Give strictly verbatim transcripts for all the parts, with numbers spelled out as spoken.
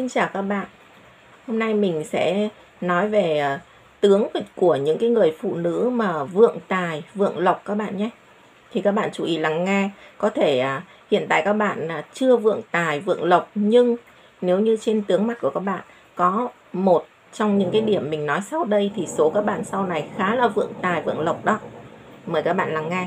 Xin chào các bạn. Hôm nay mình sẽ nói về uh, tướng của những cái người phụ nữ mà vượng tài, vượng lộc các bạn nhé. Thì các bạn chú ý lắng nghe. Có thể uh, hiện tại các bạn uh, chưa vượng tài, vượng lộc, nhưng nếu như trên tướng mặt của các bạn có một trong những cái điểm mình nói sau đây thì số các bạn sau này khá là vượng tài, vượng lộc đó. Mời các bạn lắng nghe.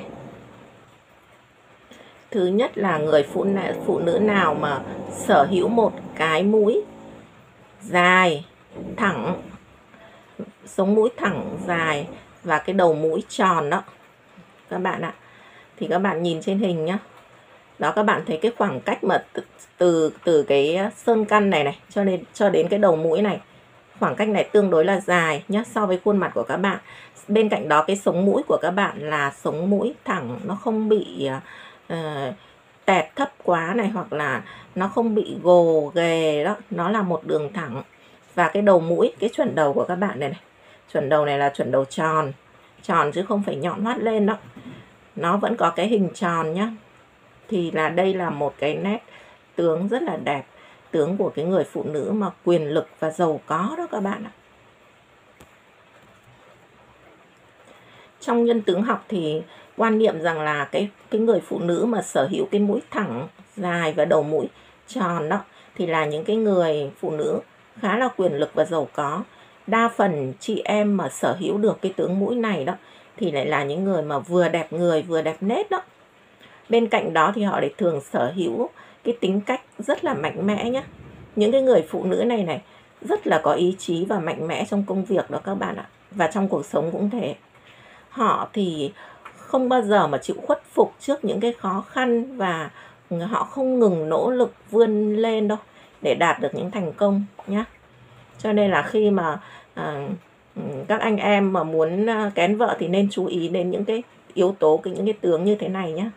Thứ nhất là người phụ nữ, phụ nữ nào mà sở hữu một cái mũi dài, thẳng, sống mũi thẳng, dài và cái đầu mũi tròn đó các bạn ạ. Thì các bạn nhìn trên hình nhá. Đó, các bạn thấy cái khoảng cách mà từ từ, từ cái sơn căn này này cho đến cho đến cái đầu mũi này, khoảng cách này tương đối là dài nhá so với khuôn mặt của các bạn. Bên cạnh đó cái sống mũi của các bạn là sống mũi thẳng, nó không bị uh, tẹt thấp quá này, hoặc là nó không bị gồ ghề đó, nó là một đường thẳng. Và cái đầu mũi, cái chuẩn đầu của các bạn này này, chuẩn đầu này là chuẩn đầu tròn, tròn chứ không phải nhọn hoắt lên đó, nó vẫn có cái hình tròn nhá. Thì là đây là một cái nét tướng rất là đẹp, tướng của cái người phụ nữ mà quyền lực và giàu có đó các bạn ạ. Trong nhân tướng học thì quan niệm rằng là cái cái người phụ nữ mà sở hữu cái mũi thẳng, dài và đầu mũi tròn đó thì là những cái người phụ nữ khá là quyền lực và giàu có. Đa phần chị em mà sở hữu được cái tướng mũi này đó thì lại là những người mà vừa đẹp người vừa đẹp nết đó. Bên cạnh đó thì họ lại thường sở hữu cái tính cách rất là mạnh mẽ nhé. Những cái người phụ nữ này này rất là có ý chí và mạnh mẽ trong công việc đó các bạn ạ. Và trong cuộc sống cũng thế. Họ thì không bao giờ mà chịu khuất phục trước những cái khó khăn, và họ không ngừng nỗ lực vươn lên đâu để đạt được những thành công nhé. Cho nên là khi mà à, các anh em mà muốn kén vợ thì nên chú ý đến những cái yếu tố, những cái tướng như thế này nhé.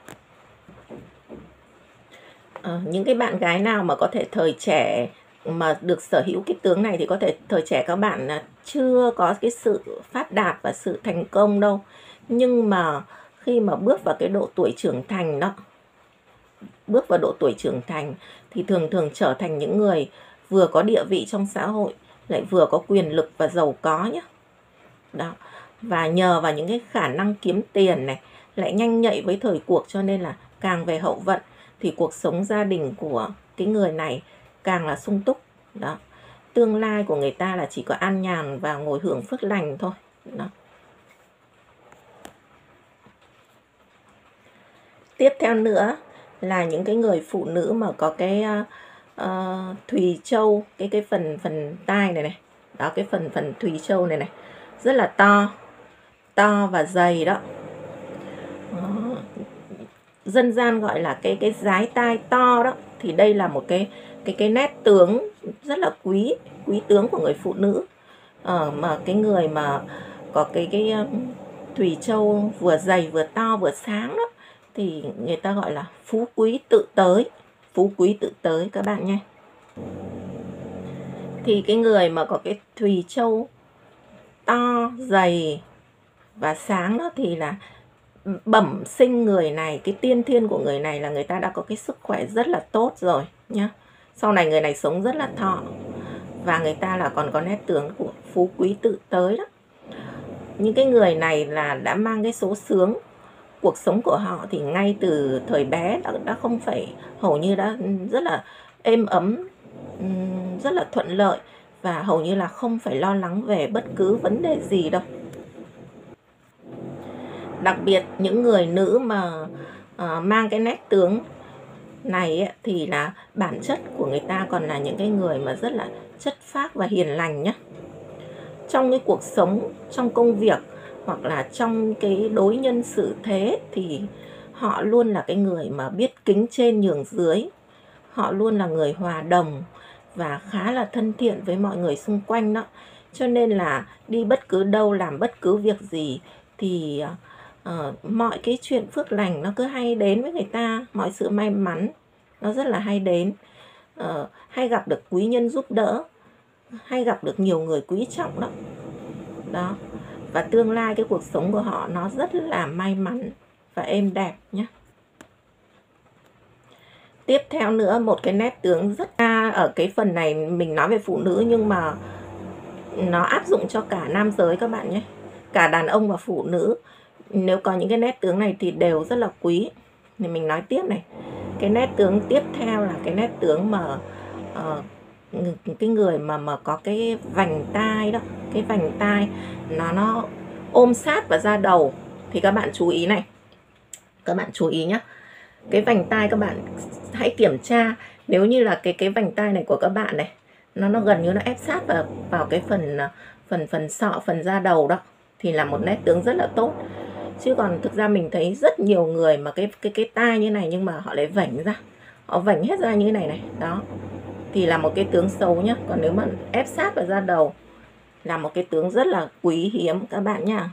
À, những cái bạn gái nào mà có thể thời trẻ mà được sở hữu cái tướng này thì có thể thời trẻ các bạn chưa có cái sự phát đạt và sự thành công đâu. Nhưng mà khi mà bước vào cái độ tuổi trưởng thành đó, bước vào độ tuổi trưởng thành thì thường thường trở thành những người vừa có địa vị trong xã hội, lại vừa có quyền lực và giàu có nhé. Đó. Và nhờ vào những cái khả năng kiếm tiền này, lại nhanh nhạy với thời cuộc, cho nên là càng về hậu vận thì cuộc sống gia đình của cái người này càng là sung túc. Đó. Tương lai của người ta là chỉ có an nhàn và ngồi hưởng phước lành thôi. Đó. Tiếp theo nữa là những cái người phụ nữ mà có cái uh, uh, thùy châu, cái cái phần phần tai này này. Đó, cái phần phần thùy châu này này rất là to, to và dày đó. Đó. Dân gian gọi là cái cái dái tai to đó. Thì đây là một cái cái cái nét tướng rất là quý, quý tướng của người phụ nữ. Ờ, mà cái người mà có cái cái um, thùy châu vừa dày vừa to vừa sáng đó thì người ta gọi là phú quý tự tới, phú quý tự tới các bạn nhé. Thì cái người mà có cái thùy châu to, dày và sáng đó thì là bẩm sinh người này, cái tiên thiên của người này là người ta đã có cái sức khỏe rất là tốt rồi nhá. Sau này người này sống rất là thọ, và người ta là còn có nét tướng của phú quý tự tới đó. Những cái người này là đã mang cái số xướng. Cuộc sống của họ thì ngay từ thời bé đã, đã không phải, hầu như đã rất là êm ấm, rất là thuận lợi, và hầu như là không phải lo lắng về bất cứ vấn đề gì đâu. Đặc biệt những người nữ mà uh, mang cái nét tướng này ấy, thì là bản chất của người ta còn là những cái người mà rất là chất phác và hiền lành nhé. Trong cái cuộc sống, trong công việc, hoặc là trong cái đối nhân xử thế thì họ luôn là cái người mà biết kính trên nhường dưới. Họ luôn là người hòa đồng và khá là thân thiện với mọi người xung quanh đó. Cho nên là đi bất cứ đâu, làm bất cứ việc gì thì uh, mọi cái chuyện phước lành nó cứ hay đến với người ta, mọi sự may mắn nó rất là hay đến. Uh, hay gặp được quý nhân giúp đỡ, hay gặp được nhiều người quý trọng đó. Đó. Và tương lai cái cuộc sống của họ nó rất là may mắn và êm đẹp nhé. Tiếp theo nữa, một cái nét tướng rất là ở cái phần này mình nói về phụ nữ nhưng mà nó áp dụng cho cả nam giới các bạn nhé. Cả đàn ông và phụ nữ nếu có những cái nét tướng này thì đều rất là quý. Thì mình nói tiếp này. Cái nét tướng tiếp theo là cái nét tướng mà uh, cái người mà mà có cái vành tai đó, cái vành tai nó nó ôm sát vào da đầu thì các bạn chú ý này. Các bạn chú ý nhé. Cái vành tai các bạn hãy kiểm tra, nếu như là cái cái vành tai này của các bạn này nó nó gần như nó ép sát vào vào cái phần phần phần sọ, phần da đầu đó thì là một nét tướng rất là tốt. Chứ còn thực ra mình thấy rất nhiều người mà cái cái cái tai như này nhưng mà họ lại vảnh ra, họ vảnh hết ra như thế này này, đó thì là một cái tướng xấu nhá. Còn nếu mà ép sát vào da đầu là một cái tướng rất là quý hiếm các bạn nha.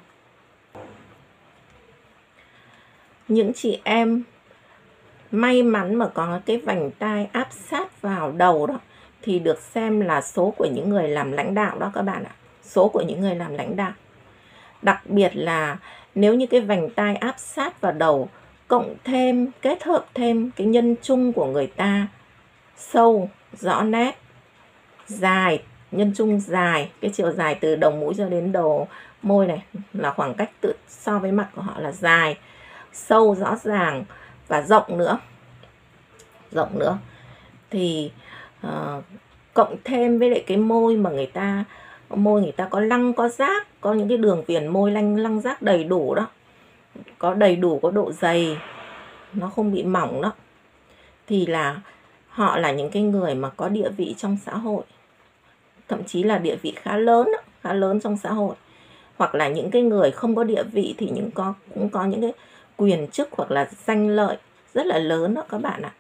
Những chị em may mắn mà có cái vành tai áp sát vào đầu đó thì được xem là số của những người làm lãnh đạo đó các bạn ạ. Số của những người làm lãnh đạo. Đặc biệt là nếu như cái vành tai áp sát vào đầu cộng thêm, kết hợp thêm cái nhân trung của người ta sâu, rõ nét, dài, nhân trung dài, cái chiều dài từ đầu mũi cho đến đầu môi này là khoảng cách tự so với mặt của họ là dài, sâu, rõ ràng và rộng nữa. Rộng nữa thì uh, cộng thêm với lại cái môi mà người ta môi người ta có lăng có rác, có những cái đường viền môi lăng lăng rác đầy đủ đó, có đầy đủ, có độ dày, nó không bị mỏng đó, thì là họ là những cái người mà có địa vị trong xã hội, thậm chí là địa vị khá lớn đó, khá lớn trong xã hội. Hoặc là những cái người không có địa vị thì những có cũng có những cái quyền chức hoặc là danh lợi rất là lớn đó các bạn ạ.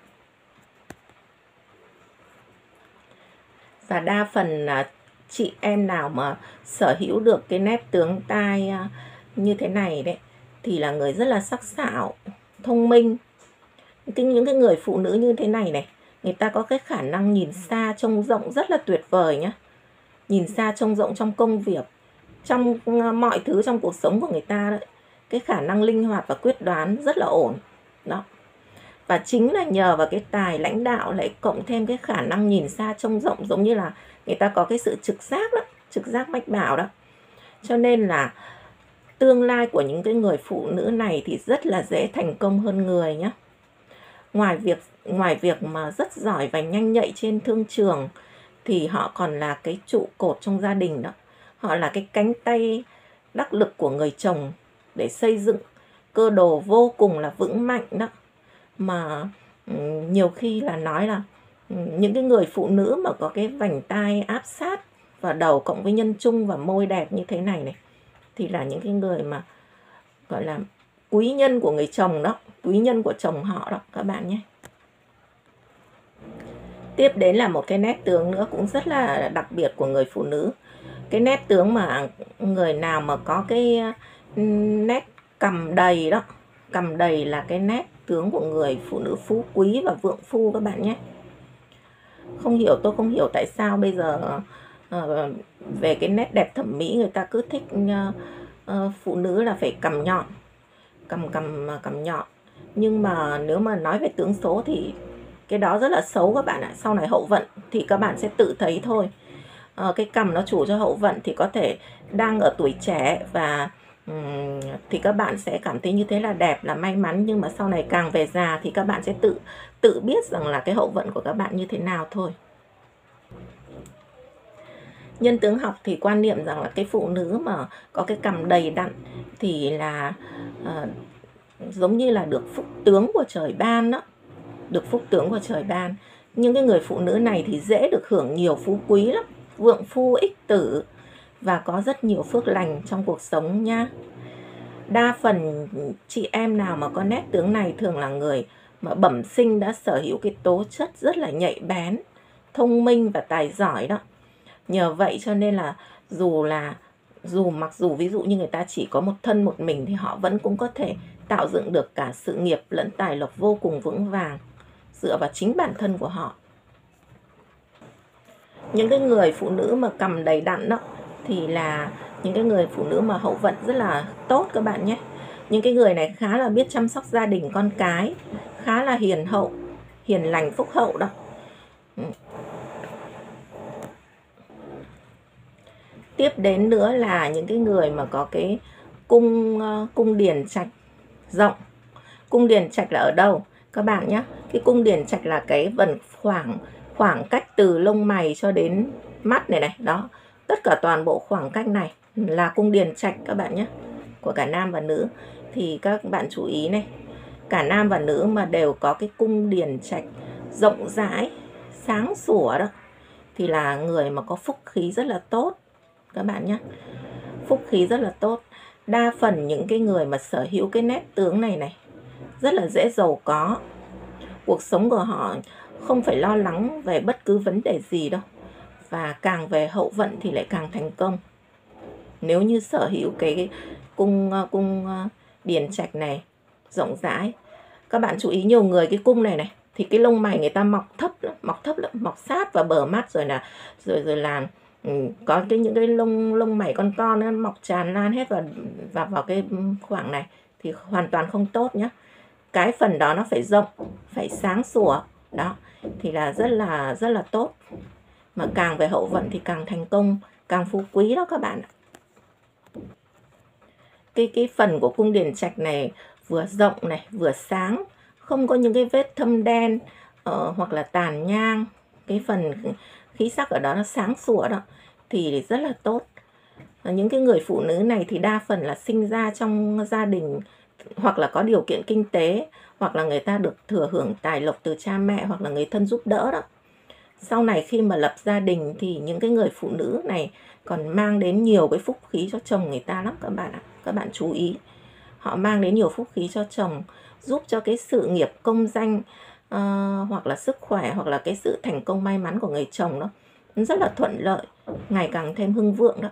Và đa phần là chị em nào mà sở hữu được cái nét tướng tai như thế này đấy thì là người rất là sắc sảo, thông minh. Những cái người phụ nữ như thế này này, người ta có cái khả năng nhìn xa trông rộng rất là tuyệt vời nhá. Nhìn xa trông rộng trong công việc, trong mọi thứ trong cuộc sống của người ta đấy. Cái khả năng linh hoạt và quyết đoán rất là ổn đó. Và chính là nhờ vào cái tài lãnh đạo lại cộng thêm cái khả năng nhìn xa trông rộng, giống như là người ta có cái sự trực giác đó, trực giác mách bảo đó. Cho nên là tương lai của những cái người phụ nữ này thì rất là dễ thành công hơn người nhé. Ngoài việc ngoài việc mà rất giỏi và nhanh nhạy trên thương trường thì họ còn là cái trụ cột trong gia đình đó. Họ là cái cánh tay đắc lực của người chồng để xây dựng cơ đồ vô cùng là vững mạnh đó. Mà nhiều khi là nói là những cái người phụ nữ mà có cái vành tai áp sát vào đầu cộng với nhân trung và môi đẹp như thế này này thì là những cái người mà gọi là quý nhân của người chồng đó, quý nhân của chồng họ đó các bạn nhé. Tiếp đến là một cái nét tướng nữa cũng rất là đặc biệt của người phụ nữ. Cái nét tướng mà người nào mà có cái nét cằm đầy đó, cằm đầy là cái nét tướng của người phụ nữ phú quý và vượng phu các bạn nhé. Không hiểu, tôi không hiểu tại sao bây giờ uh, về cái nét đẹp thẩm mỹ người ta cứ thích uh, uh, phụ nữ là phải cằm nhọn, cằm cằm cằm nhọn. Nhưng mà nếu mà nói về tướng số thì cái đó rất là xấu các bạn ạ. Sau này hậu vận thì các bạn sẽ tự thấy thôi. Uh, cái cằm nó chủ cho hậu vận thì có thể đang ở tuổi trẻ và um, thì các bạn sẽ cảm thấy như thế là đẹp, là may mắn. Nhưng mà sau này càng về già thì các bạn sẽ tự tự biết rằng là cái hậu vận của các bạn như thế nào thôi. Nhân tướng học thì quan niệm rằng là cái phụ nữ mà có cái cằm đầy đặn thì là uh, giống như là được phúc tướng của trời ban đó. Được phúc tướng của trời ban. Nhưng cái người phụ nữ này thì dễ được hưởng nhiều phú quý lắm, vượng phu ích tử và có rất nhiều phước lành trong cuộc sống nha. Đa phần chị em nào mà có nét tướng này thường là người mà bẩm sinh đã sở hữu cái tố chất rất là nhạy bén, thông minh và tài giỏi đó. Nhờ vậy cho nên là dù là dù mặc dù ví dụ như người ta chỉ có một thân một mình thì họ vẫn cũng có thể tạo dựng được cả sự nghiệp lẫn tài lộc vô cùng vững vàng dựa vào chính bản thân của họ. Những cái người phụ nữ mà cằm đầy đặn đó thì là những cái người phụ nữ mà hậu vận rất là tốt các bạn nhé. Những cái người này khá là biết chăm sóc gia đình con cái, khá là hiền hậu, hiền lành phúc hậu đó. Tiếp đến nữa là những cái người mà có cái cung uh, cung điển trạch rộng. Cung điển trạch là ở đâu các bạn nhé? Cái cung điển trạch là cái phần khoảng khoảng cách từ lông mày cho đến mắt này này, đó. Tất cả toàn bộ khoảng cách này là cung điển trạch các bạn nhé, của cả nam và nữ. Thì các bạn chú ý này, cả nam và nữ mà đều có cái cung điển trạch rộng rãi, sáng sủa đó, thì là người mà có phúc khí rất là tốt các bạn nhé. Phúc khí rất là tốt. Đa phần những cái người mà sở hữu cái nét tướng này này rất là dễ giàu có. Cuộc sống của họ không phải lo lắng về bất cứ vấn đề gì đâu. Và càng về hậu vận thì lại càng thành công. Nếu như sở hữu cái cung cung điển trạch này rộng rãi. Các bạn chú ý, nhiều người cái cung này này thì cái lông mày người ta mọc thấp lắm, mọc thấp lắm, mọc sát vào bờ mắt, rồi là rồi rồi là ừ, có cái những cái lông lông mày con con nó mọc tràn lan hết vào vào vào cái khoảng này thì hoàn toàn không tốt nhé. Cái phần đó nó phải rộng, phải sáng sủa, đó thì là rất là rất là tốt. Mà càng về hậu vận thì càng thành công, càng phú quý đó các bạn. Cái cái phần của cung điển trạch này vừa rộng này, vừa sáng, không có những cái vết thâm đen uh, hoặc là tàn nhang. Cái phần khí sắc ở đó nó sáng sủa đó thì rất là tốt. Những cái người phụ nữ này thì đa phần là sinh ra trong gia đình hoặc là có điều kiện kinh tế, hoặc là người ta được thừa hưởng tài lộc từ cha mẹ hoặc là người thân giúp đỡ đó. Sau này khi mà lập gia đình thì những cái người phụ nữ này còn mang đến nhiều cái phúc khí cho chồng người ta lắm các bạn ạ. Các bạn chú ý, họ mang đến nhiều phúc khí cho chồng, giúp cho cái sự nghiệp công danh uh, hoặc là sức khỏe hoặc là cái sự thành công may mắn của người chồng đó rất là thuận lợi, ngày càng thêm hưng vượng đó.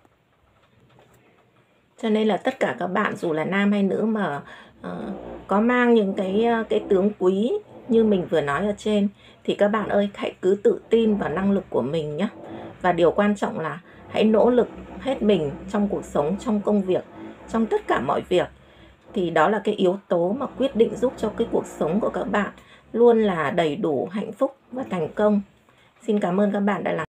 Cho nên là tất cả các bạn dù là nam hay nữ mà uh, có mang những cái cái tướng quý như mình vừa nói ở trên thì các bạn ơi, hãy cứ tự tin vào năng lực của mình nhé. Và điều quan trọng là hãy nỗ lực hết mình trong cuộc sống, trong công việc, trong tất cả mọi việc. Thì đó là cái yếu tố mà quyết định giúp cho cái cuộc sống của các bạn luôn là đầy đủ hạnh phúc và thành công. Xin cảm ơn các bạn đã lắng nghe.